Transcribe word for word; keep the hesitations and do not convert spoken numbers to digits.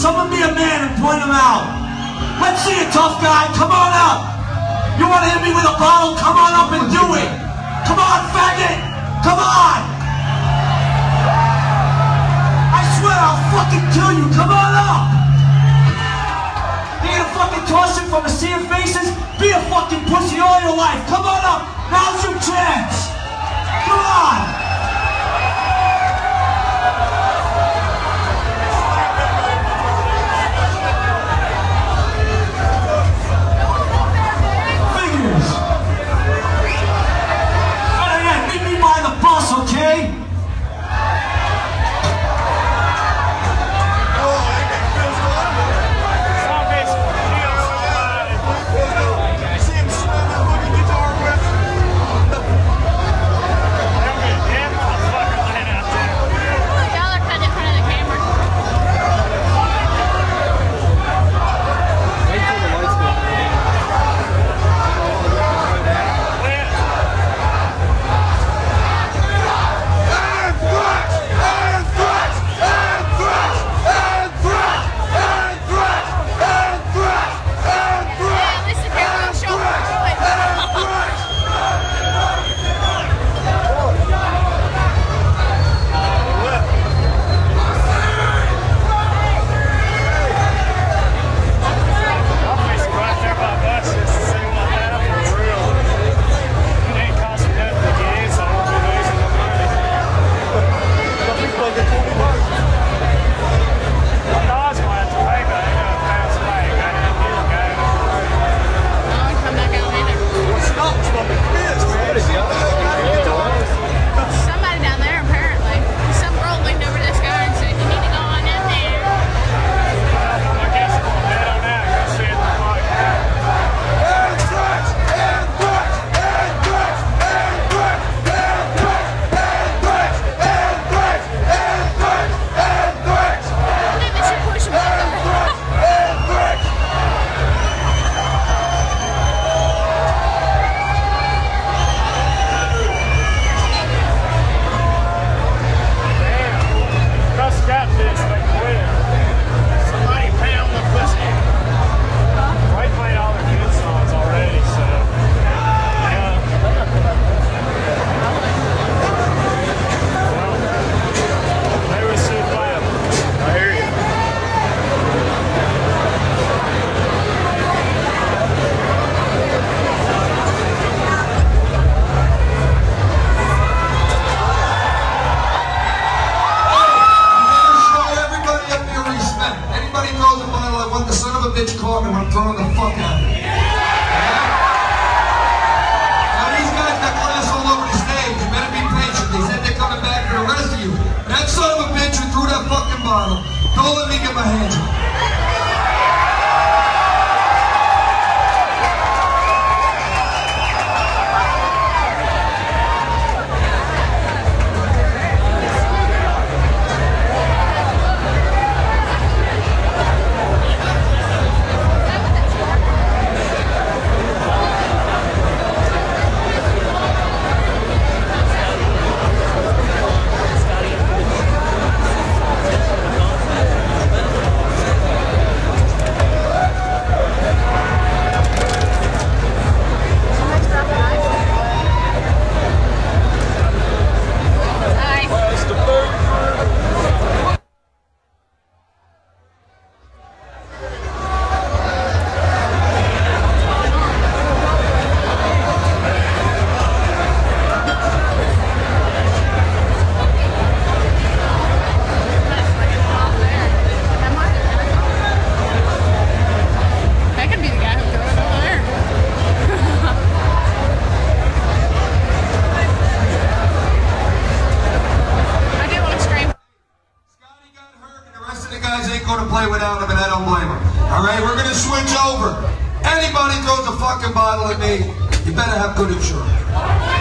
Someone be a man and point him out. Let's see it, tough guy. Come on up. You want to hit me with a bottle? Come on up and do it. Come on, faggot. Come on. I swear I'll fucking kill you. Come on up. You gonna fucking toss it from a sea of faces? Be a fucking pussy all your life. Come on up. Now's your chance. Come on. Okay? Don't let me get my hands on it. Without him, and I don't blame him. All right, we're gonna switch over. Anybody throws a fucking bottle at me, you better have good insurance.